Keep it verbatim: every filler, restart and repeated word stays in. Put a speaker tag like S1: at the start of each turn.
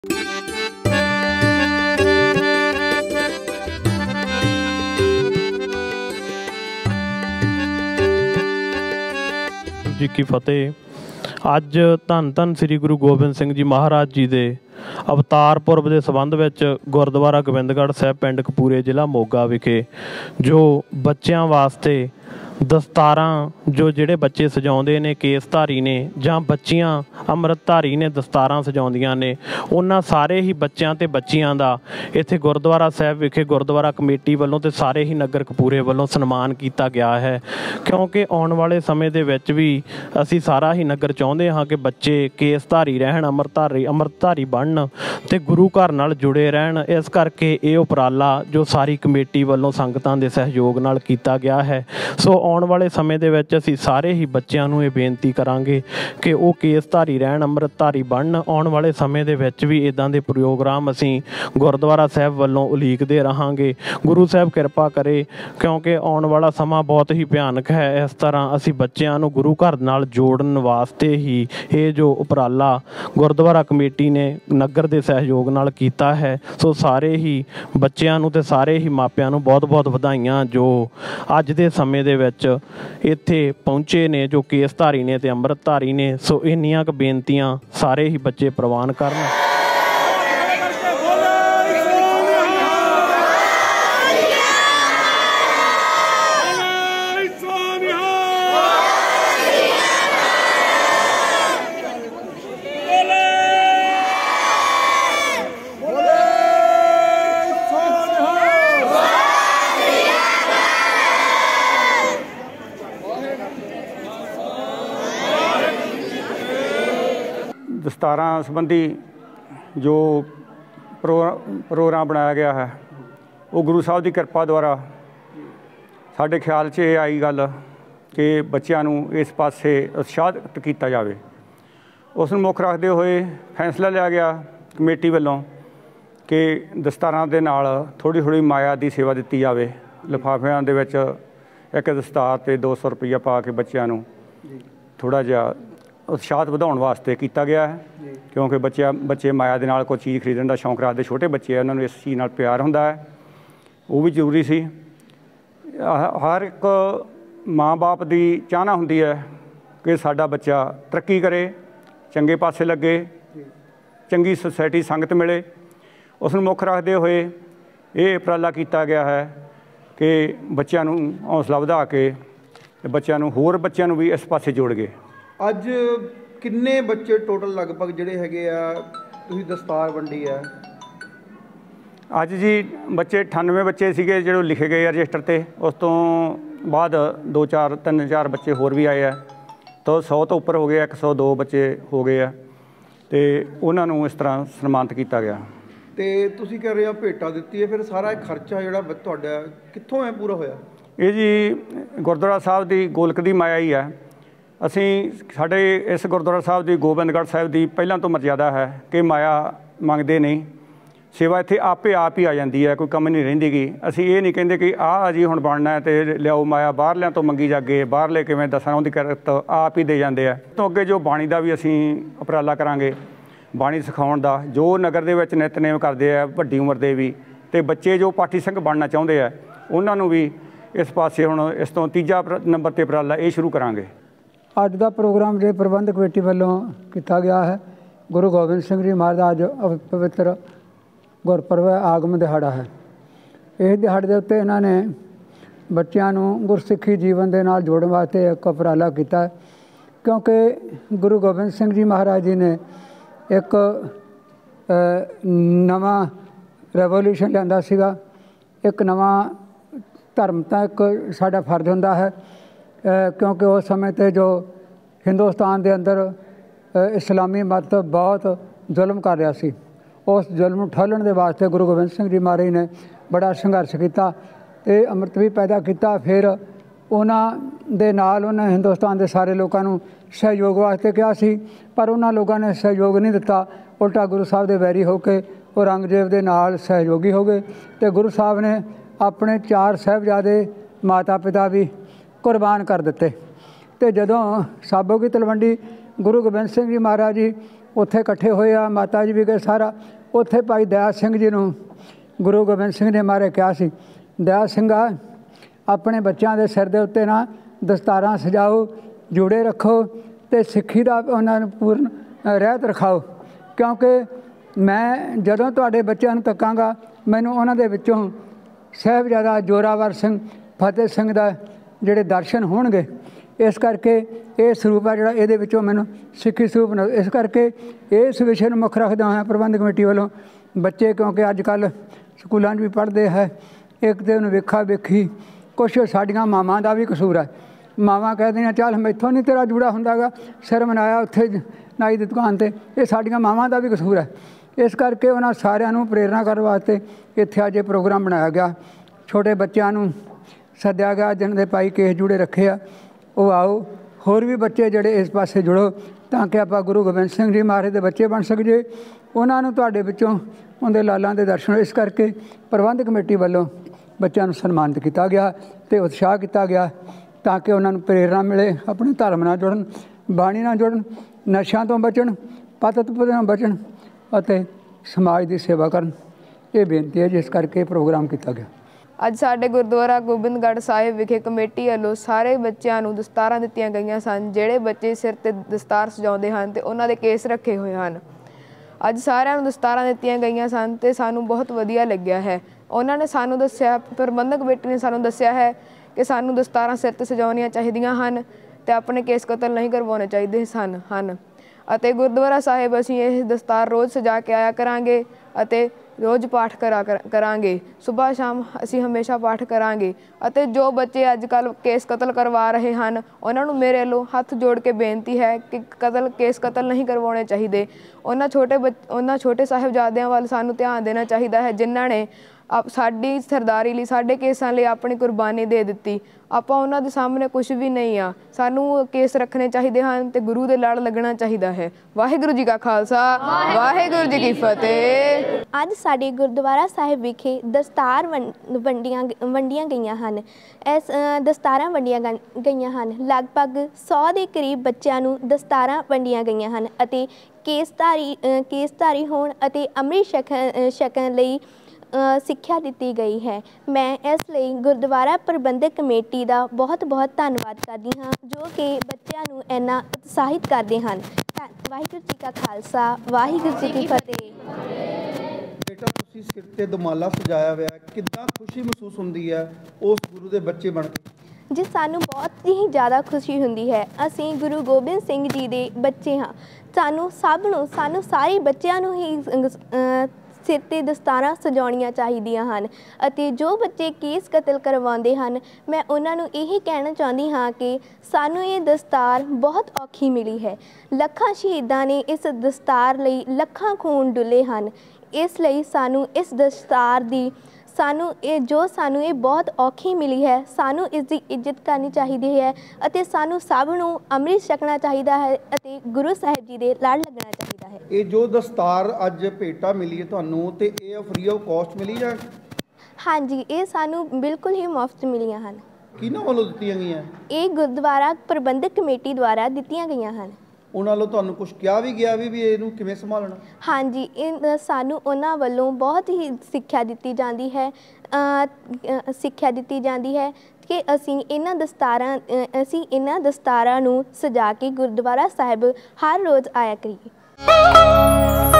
S1: जी की फतेह। अज धन धन श्री गुरु गोबिंद सिंह जी महाराज जी के अवतार पुरब के संबंध में गुरुद्वारा गोबिंदगढ़ साहब पिंड कपूरे जिला मोगा विखे जो बच्चों वास्ते दस्तारां जो जिहड़े बच्चे सजाउंदे ने केसधारी ने जां बच्चियां अमृतधारी ने दस्तारां सजाउंदियां ने उन्हां सारे ही बच्चों ते बच्चियां दा इत्थे गुरुद्वारा साहब विखे गुरुद्वारा कमेटी वालों ते सारे ही नगर कपूरे वालों सन्मान किया गया है। क्योंकि आने वाले समय दे विच भी असी सारा ही नगर चाहुंदे हां कि बच्चे केसधारी रहन अमृतधारी अमृतधारी बनन ते गुरु घर नाल जुड़े रहन। इस करके ये उपराला जो सारी कमेटी वालों संगतां दे सहयोग नाल कीता गया है। सो आने वाले समय दे विच असीं सारे ही बच्चों नूं ये बेनती करांगे कि वो केसधारी रहन अमृतधारी बनन। आने वाले समय दे विच भी इदां दे प्रोग्राम असीं गुरुद्वारा साहब वालों उलीकदे रहांगे। गुरु साहब किरपा करे क्योंकि आने वाला समा बहुत ही भयानक है। इस तरह असीं बच्चों नूं गुरु घर नाल जोड़न वास्ते ही ये जो उपराला गुरुद्वारा कमेटी ने नगर के सहयोग नाल कीता है। सो सारे ही बच्चों नूं ते सारे ही मापियां नूं बहुत बहुत वधाइयां जो अज दे समय दे विच इत्थे पहुँचे ने जो केसधारी ने ते अमृतधारी ने। सो इन्नियां क बेनतियां सारे ही बच्चे प्रवान करन।
S2: दस्तारां संबंधी जो प्रो प्रोग्राम बनाया गया है वो गुरु साहब की किरपा द्वारा साढ़े ख्याल च ये आई गल कि बच्चों नूं इस पासे उत्साहित किया जाए। उस मुख रखते हुए फैसला लिया गया कमेटी वालों कि दस्तारां दे नाल थोड़ी थोड़ी माया की सेवा दी जाए। लिफाफियां दे विच एक दस्तार ते दो सौ रुपया पा के बच्चों नूं थोड़ा जिहा उत्साह वधाउण वास्ते किया गया है। क्योंकि बच्चे बच्चे माया दे नाल कोई चीज़ खरीदण दा शौक रखते, छोटे बच्चे उन्होंने इस चीज़ नाल प्यार हुंदा है, वो भी जरूरी सी। हर एक माँ बाप की चाहना हुंदी है कि साडा बच्चा तरक्की करे, चंगे पासे लगे, चंगी सोसाइटी संगत मिले। उस मुख रखते हुए ये उपराला किया गया है कि बच्चों नूं हौसला वधा के बच्चों नूं होर बच्चों नूं भी इस पासे जोड़ गए।
S3: अज किन्ने बच्चे टोटल लगभग जिहड़े हैगे आ तुसीं दस्तार वंडी है?
S2: अज जी बच्चे अठानवे बच्चे सीगे जो लिखे गए रजिस्टर ते। उस तो बाद दो चार तीन चार बच्चे होर भी आए हैं तो सौ तो उपर हो गए, एक सौ दो बच्चे हो गए हैं तो उन्होंने इस तरह सन्मानित किया गया।
S3: तो तुसीं कह रहे हो भेटा दित्ती है, फिर सारा खर्चा जिहड़ा तुहाडा कित्थों है पूरा होया?
S2: ये जी गुरुद्वारा साहब की गोलक की माया ही है। असी साढ़े इस गुरुद्वारा साहब की गोबिंदगढ़ साहब की पहलों तो मर्यादा है कि माया मंगते नहीं, सेवा इत्थे आपे आप ही आ जाती है, कोई कम नहीं रहिंदी गी। असी ये नहीं कहते कि आ जी हुण बनना है तो लियाओ माया बाहरलियां तो मंगी जागे, बाहरले किवें दसण उहदी किरत आप ही दे जाते हैं। तो अगे जो बाणी का भी असी उपराला करांगे, बाणी सिखाउण दा जो नगर दे विच नितनेम करते हैं वड्डी उम्र दे भी, ते बच्चे जो पाठी संघ बनना चाहुंदे आ उन्हां नूं भी इस पासे हुण इस तो तीजा नंबर ते उपराला ये शुरू करांगे।
S4: अज का प्रोग्राम जो प्रबंध कमेटी वालों किया गया है, गुरु गोबिंद सिंह जी महाराज पवित्र गुरपुरब आगम दिहाड़ा है। इस दिहाड़े के उत्ते इन्होंने बच्चों को गुरसिखी जीवन के नाल जोड़न वास्ते एक उपराला किया। क्योंकि गुरु गोबिंद सिंह जी महाराज जी ने एक नवा रेवोल्यूशन लिया सीगा, एक नवा धर्म तो एक साडा फर्ज हुंदा है। क्योंकि उस समय ते जो हिंदुस्तान के अंदर इस्लामी मत बहुत जुल्म कर रहा सी, उस जुल्म ठोलण के वास्ते गुरु गोबिंद सिंह जी महाराज ने बड़ा संघर्ष किया, तो अमृत भी पैदा किया। फिर उन्होंने दे नाल उन्हें हिंदुस्तान के सारे लोगों को सहयोग वास्ते कहा सी, पर उन्होंने लोगों ने सहयोग नहीं दिता। उल्टा गुरु साहब के वैरी होकर औरंगजेब के नाल सहयोगी हो गए। तो गुरु साहब ने अपने चार साहिबजादे माता पिता भी कुर्बान कर दिते। तो जदों साबो की तलवंडी गुरु गोबिंद सिंह जी महाराज जी ਉੱਥੇ ਇਕੱਠੇ ਹੋਏ ਆ, ਮਾਤਾ ਜੀ ਵੀ ਗਏ ਸਾਰਾ। ਉੱਥੇ ਭਾਈ ਦਇਆ ਸਿੰਘ ਜੀ ਨੂੰ ਗੁਰੂ ਗੋਬਿੰਦ ਸਿੰਘ ਨੇ ਮਾਰੇ ਕਿਹਾ ਸੀ, ਦਇਆ ਸਿੰਘਾ ਆਪਣੇ ਬੱਚਿਆਂ ਦੇ ਸਿਰ ਦੇ ਉੱਤੇ ਨਾ ਦਸਤਾਰਾਂ ਸਜਾਓ, ਜੋੜੇ ਰੱਖੋ ਅਤੇ ਸਿੱਖੀ ਦਾ ਉਹਨਾਂ ਨੂੰ ਪੂਰਨ ਰਹਿਤ ਰਖਾਓ, ਕਿਉਂਕਿ ਮੈਂ ਜਦੋਂ ਤੁਹਾਡੇ ਬੱਚਿਆਂ ਨੂੰ ਤੱਕਾਂਗਾ ਮੈਨੂੰ ਉਹਨਾਂ ਦੇ ਵਿੱਚੋਂ ਸਾਹਿਬਜ਼ਾਦਾ ਜ਼ੋਰਾਵਰ ਸਿੰਘ ਫਤਿਹ ਸਿੰਘ ਦਾ ਜਿਹੜੇ ਦਰਸ਼ਨ ਹੋਣਗੇ। ਇਸ ਕਰਕੇ ਇਹ ਸਰੂਪ ਆ ਜਿਹੜਾ ਇਹਦੇ ਵਿੱਚੋਂ ਮੈਨੂੰ ਸਿੱਖੀ ਸਰੂਪ। ਇਸ ਕਰਕੇ ਇਸ ਵਿਸ਼ੇ ਨੂੰ ਮੁੱਖ ਰੱਖਦਾ ਹੋਇਆ ਪ੍ਰਬੰਧਕ ਕਮੇਟੀ ਵੱਲੋਂ ਬੱਚੇ, ਕਿਉਂਕਿ ਅੱਜ ਕੱਲ੍ਹ ਸਕੂਲਾਂ 'ਚ ਵੀ ਪੜ੍ਹਦੇ ਹੈ, ਇੱਕ ਤਾਂ ਉਹਨੂੰ ਵੇਖਾ ਵੇਖੀ ਕੁਛ ਸਾਡੀਆਂ ਮਾਵਾਂ ਦਾ ਵੀ ਕਸੂਰ ਹੈ। ਮਾਵਾਂ ਕਹਿੰਦੀਆਂ ਚੱਲ ਮੈਥੋਂ ਨਹੀਂ ਤੇਰਾ ਜੂੜਾ ਹੁੰਦਾ ਗਾ, ਸਿਰ ਮਨਾਇਆ ਉੱਥੇ ਨਾਈ ਦੀ ਦੁਕਾਨ 'ਤੇ। ਇਹ ਸਾਡੀਆਂ ਮਾਵਾਂ ਦਾ ਵੀ ਕਸੂਰ ਹੈ। ਇਸ ਕਰਕੇ ਉਹਨਾਂ ਸਾਰਿਆਂ ਨੂੰ ਪ੍ਰੇਰਨਾ ਕਰਨ ਵਾਸਤੇ ਇੱਥੇ ਅੱਜ ਇਹ ਪ੍ਰੋਗਰਾਮ ਬਣਾਇਆ ਗਿਆ। ਛੋਟੇ ਬੱਚਿਆਂ ਨੂੰ ਸੱਦਿਆ ਗਿਆ ਜਿਹਨਾਂ ਦੇ ਭਾਈ ਕੇਸ ਜੂੜੇ ਰੱਖੇ ਆ, ਉਹ ਆਓ। ਹੋਰ ਵੀ ਬੱਚੇ ਜਿਹੜੇ ਇਸ ਪਾਸੇ ਜੁੜੋ ਤਾਂ ਕਿ ਆਪਾਂ ਗੁਰੂ ਗੋਬਿੰਦ ਸਿੰਘ ਜੀ ਮਹਾਰਾਜ ਦੇ ਬੱਚੇ ਬਣ ਸਕੀਏ। ਉਹਨਾਂ ਨੂੰ ਤੁਹਾਡੇ ਵਿੱਚੋਂ ਉਹਦੇ ਲਾਲਾਂ ਦੇ ਦਰਸ਼ਨ। ਇਸ ਕਰਕੇ ਪ੍ਰਬੰਧਕ ਕਮੇਟੀ ਵੱਲੋਂ ਬੱਚਿਆਂ ਨੂੰ ਸਨਮਾਨਿਤ ਕੀਤਾ ਗਿਆ ਅਤੇ ਉਤਸ਼ਾਹ ਕੀਤਾ ਗਿਆ ਤਾਂ ਕਿ ਉਹਨਾਂ ਨੂੰ ਪ੍ਰੇਰਨਾ ਮਿਲੇ, ਆਪਣੇ ਧਰਮ ਨਾਲ ਜੁੜਨ, ਬਾਣੀ ਨਾਲ ਜੁੜਨ, ਨਸ਼ਿਆਂ ਤੋਂ ਬਚਣ, ਪਤਤ ਤੋਂ ਬਚਣ ਅਤੇ ਸਮਾਜ ਦੀ ਸੇਵਾ ਕਰਨ। ਇਹ ਬੇਨਤੀ ਹੈ ਜਿਸ ਕਰਕੇ ਪ੍ਰੋਗਰਾਮ ਕੀਤਾ ਗਿਆ।
S5: ਅੱਜ ਸਾਡੇ ਗੁਰਦੁਆਰਾ ਗੋਬਿੰਦਗੜ੍ਹ ਸਾਹਿਬ ਵਿਖੇ ਕਮੇਟੀ ਵੱਲੋਂ ਸਾਰੇ ਬੱਚਿਆਂ ਨੂੰ ਦਸਤਾਰਾਂ ਦਿੱਤੀਆਂ ਗਈਆਂ ਸਨ। ਜਿਹੜੇ ਬੱਚੇ ਸਿਰ 'ਤੇ ਦਸਤਾਰ ਸਜਾਉਂਦੇ ਹਨ ਅਤੇ ਉਹਨਾਂ ਦੇ ਕੇਸ ਰੱਖੇ ਹੋਏ ਹਨ, ਅੱਜ ਸਾਰਿਆਂ ਨੂੰ ਦਸਤਾਰਾਂ ਦਿੱਤੀਆਂ ਗਈਆਂ ਸਨ ਅਤੇ ਸਾਨੂੰ ਬਹੁਤ ਵਧੀਆ ਲੱਗਿਆ ਹੈ। ਉਹਨਾਂ ਨੇ ਸਾਨੂੰ ਦੱਸਿਆ, ਪ੍ਰਬੰਧਕ ਕਮੇਟੀ ਨੇ ਸਾਨੂੰ ਦੱਸਿਆ ਹੈ ਕਿ ਸਾਨੂੰ ਦਸਤਾਰਾਂ ਸਿਰ 'ਤੇ ਸਜਾਉਣੀਆਂ ਚਾਹੀਦੀਆਂ ਹਨ ਅਤੇ ਆਪਣੇ ਕੇਸ ਕਤਲ ਨਹੀਂ ਕਰਵਾਉਣੇ ਚਾਹੀਦੇ ਸਨ ਹਨ ਅਤੇ ਗੁਰਦੁਆਰਾ ਸਾਹਿਬ ਅਸੀਂ ਇਹ ਦਸਤਾਰ ਰੋਜ਼ ਸਜਾ ਕੇ ਆਇਆ ਕਰਾਂਗੇ ਅਤੇ ਰੋਜ਼ ਪਾਠ ਕਰਾ ਕਰਾਂਗੇ। ਸੁਬਾਹ ਸ਼ਾਮ ਅਸੀਂ ਹਮੇਸ਼ਾ ਪਾਠ ਕਰਾਂਗੇ ਅਤੇ ਜੋ ਬੱਚੇ ਅੱਜ ਕੱਲ੍ਹ ਕੇਸ ਕਤਲ ਕਰਵਾ ਰਹੇ ਹਨ ਉਹਨਾਂ ਨੂੰ ਮੇਰੇ ਵੱਲੋਂ ਹੱਥ ਜੋੜ ਕੇ ਬੇਨਤੀ ਹੈ ਕਿ ਕਤਲ ਕੇਸ ਕਤਲ ਨਹੀਂ ਕਰਵਾਉਣੇ ਚਾਹੀਦੇ। ਉਹਨਾਂ ਛੋਟੇ ਬੱਚ ਉਹਨਾਂ ਛੋਟੇ ਸਾਹਿਬਜ਼ਾਦਿਆਂ ਵੱਲ ਸਾਨੂੰ ਧਿਆਨ ਦੇਣਾ ਚਾਹੀਦਾ ਹੈ ਜਿਨ੍ਹਾਂ ਨੇ ਆਪ ਸਾਡੀ ਸਰਦਾਰੀ ਲਈ, ਸਾਡੇ ਕੇਸਾਂ ਲਈ ਆਪਣੀ ਕੁਰਬਾਨੀ ਦੇ ਦਿੱਤੀ। ਆਪਾਂ ਉਹਨਾਂ ਦੇ ਸਾਹਮਣੇ ਕੁਛ ਵੀ ਨਹੀਂ ਆ। ਸਾਨੂੰ ਕੇਸ ਰੱਖਣੇ ਚਾਹੀਦੇ ਹਨ ਅਤੇ ਗੁਰੂ ਦੇ ਲੜ ਲੱਗਣਾ ਚਾਹੀਦਾ ਹੈ। ਵਾਹਿਗੁਰੂ ਜੀ ਕਾ ਖਾਲਸਾ, ਵਾਹਿਗੁਰੂ ਜੀ ਕੀ ਫਤਿਹ।
S6: ਅੱਜ ਸਾਡੇ ਗੁਰਦੁਆਰਾ ਸਾਹਿਬ ਵਿਖੇ ਦਸਤਾਰ ਵੰ ਵੰਡੀਆਂ ਵੰਡੀਆਂ ਗਈਆਂ ਹਨ। ਇਸ ਦਸਤਾਰਾਂ ਵੰਡੀਆਂ ਗਈਆਂ ਹਨ। ਲਗਭਗ ਸੌ ਦੇ ਕਰੀਬ ਬੱਚਿਆਂ ਨੂੰ ਦਸਤਾਰਾਂ ਵੰਡੀਆਂ ਗਈਆਂ ਹਨ ਅਤੇ ਕੇਸਧਾਰੀ ਕੇਸਧਾਰੀ ਹੋਣ ਅਤੇ ਅੰਮ੍ਰਿਤ ਛਕਣ ਛਕਣ ਲਈ ਸਿੱਖਿਆ ਦਿੱਤੀ ਗਈ ਹੈ। ਮੈਂ ਇਸ ਲਈ ਗੁਰਦੁਆਰਾ ਪ੍ਰਬੰਧਕ ਕਮੇਟੀ ਦਾ ਬਹੁਤ ਬਹੁਤ ਧੰਨਵਾਦ ਕਰਦੀ ਹਾਂ ਜੋ ਕਿ ਬੱਚਿਆਂ ਨੂੰ ਇੰਨਾ ਉਤਸ਼ਾਹਿਤ ਕਰਦੇ ਹਨ। ਵਾਹਿਗੁਰੂ ਜੀ ਕਾ ਖਾਲਸਾ, ਵਾਹਿਗੁਰੂ ਜੀ ਕੀ ਫਤਿਹ।
S3: ਬੇਟਾ ਤੁਸੀਂ ਸਿਰ 'ਤੇ ਦੁਮਾਲਾ ਸਜਾਇਆ ਹੋਇਆ, ਕਿੱਦਾਂ ਖੁਸ਼ੀ ਮਹਿਸੂਸ ਹੁੰਦੀ ਹੈ ਉਸ ਗੁਰੂ ਦੇ ਬੱਚੇ ਬਣ ਕੇ?
S6: ਜੀ ਸਾਨੂੰ ਬਹੁਤ ਹੀ ਜ਼ਿਆਦਾ ਖੁਸ਼ੀ ਹੁੰਦੀ ਹੈ। ਅਸੀਂ ਗੁਰੂ ਗੋਬਿੰਦ ਸਿੰਘ ਜੀ ਦੇ ਬੱਚੇ ਹਾਂ। ਸਾਨੂੰ ਸਭ ਨੂੰ ਸਾਨੂੰ ਸਾਰੇ ਬੱਚਿਆਂ ਨੂੰ ਹੀ ਸਿਰ 'ਤੇ ਦਸਤਾਰਾਂ ਸਜਾਉਣੀਆਂ ਚਾਹੀਦੀਆਂ ਹਨ ਅਤੇ ਜੋ ਬੱਚੇ ਕੇਸ ਕਤਲ ਕਰਵਾਉਂਦੇ ਹਨ, ਮੈਂ ਉਹਨਾਂ ਨੂੰ ਇਹੀ ਕਹਿਣਾ ਚਾਹੁੰਦੀ ਹਾਂ ਕਿ ਸਾਨੂੰ ਇਹ ਦਸਤਾਰ ਬਹੁਤ ਔਖੀ ਮਿਲੀ ਹੈ। ਲੱਖਾਂ ਸ਼ਹੀਦਾਂ ਨੇ ਇਸ ਦਸਤਾਰ ਲਈ ਲੱਖਾਂ ਖੂਨ ਡੁੱਲੇ ਹਨ। ਇਸ ਲਈ ਸਾਨੂੰ ਇਸ ਦਸਤਾਰ ਦੀ ਸਾਨੂੰ ਇਹ ਜੋ ਸਾਨੂੰ ਇਹ ਬਹੁਤ ਔਖੀ ਮਿਲੀ ਹੈ, ਸਾਨੂੰ ਇਸ ਦੀ ਇੱਜ਼ਤ ਕਰਨੀ ਚਾਹੀਦੀ ਹੈ ਅਤੇ ਸਾਨੂੰ ਸਭ ਨੂੰ ਅੰਮ੍ਰਿਤ ਛਕਣਾ ਚਾਹੀਦਾ ਹੈ ਅਤੇ ਗੁਰੂ ਸਾਹਿਬ ਜੀ ਦੇ ਲੜ ਲੱਗਣਾ ਚਾਹੀਦਾ ਹੈ।
S3: ਇਹ ਜੋ ਦਸਤਾਰ ਅੱਜ ਭੇਟਾ ਮਿਲੀ ਹੈ ਤੁਹਾਨੂੰ, ਤੇ ਇਹ ਫ੍ਰੀ ਆਫ ਕਾਸਟ ਮਿਲੀ ਜਾਂ?
S6: ਹਾਂਜੀ, ਇਹ ਸਾਨੂੰ ਬਿਲਕੁਲ ਹੀ ਮੁਫਤ ਮਿਲੀਆਂ ਹਨ।
S3: ਕਿਹਨਾਂ ਵੱਲੋਂ ਦਿੱਤੀਆਂ ਗਈਆਂ?
S6: ਇਹ ਗੁਰਦੁਆਰਾ ਪ੍ਰਬੰਧਕ ਕਮੇਟੀ ਦੁਆਰਾ ਦਿੱਤੀਆਂ ਗਈਆਂ ਹਨ। ਉਹਨਾਂ
S3: ਵੱਲੋਂ ਤੁਹਾਨੂੰ ਕੁਛ ਕਿਹਾ ਵੀ ਗਿਆ ਵੀ ਵੀ ਇਹਨੂੰ ਕਿਵੇਂ ਸੰਭਾਲਣਾ?
S6: ਹਾਂਜੀ, ਇਹ ਸਾਨੂੰ ਉਹਨਾਂ ਵੱਲੋਂ ਬਹੁਤ ਹੀ ਸਿੱਖਿਆ ਦਿੱਤੀ ਜਾਂਦੀ ਹੈ ਸਿੱਖਿਆ ਦਿੱਤੀ ਜਾਂਦੀ ਹੈ ਕਿ ਅਸੀਂ ਇਹਨਾਂ ਦਸਤਾਰਾਂ ਅਸੀਂ ਇਹਨਾਂ ਦਸਤਾਰਾਂ ਨੂੰ ਸਜਾ ਕੇ ਗੁਰਦੁਆਰਾ ਸਾਹਿਬ ਹਰ ਰੋਜ਼ ਆਇਆ ਕਰੀਏ।